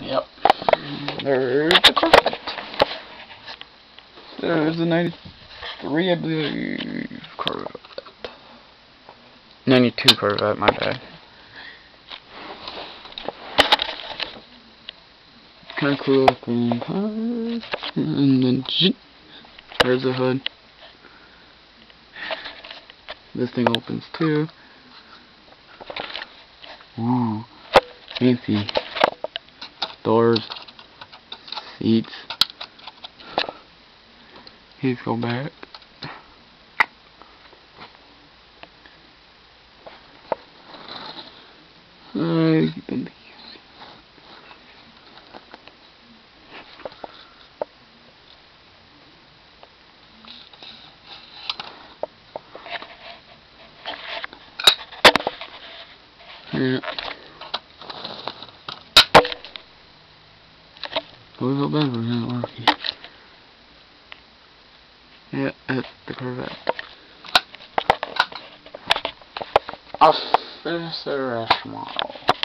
Yep. There's the Corvette. There's the 93, I believe, Corvette. 92 Corvette, my bad. Kind of cool looking. And then, there's the hood. This thing opens too. Ooh, fancy. Doors, seats. Please go back. Yeah. Wheel bumper's not working. Yeah, that's the Corvette. I'll finish the rest tomorrow.